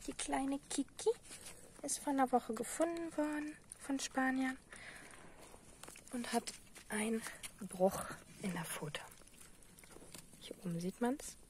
Die kleine Kiki ist vor einer Woche gefunden worden von Spaniern und hat einen Bruch in der Pfote. Hier oben sieht man es.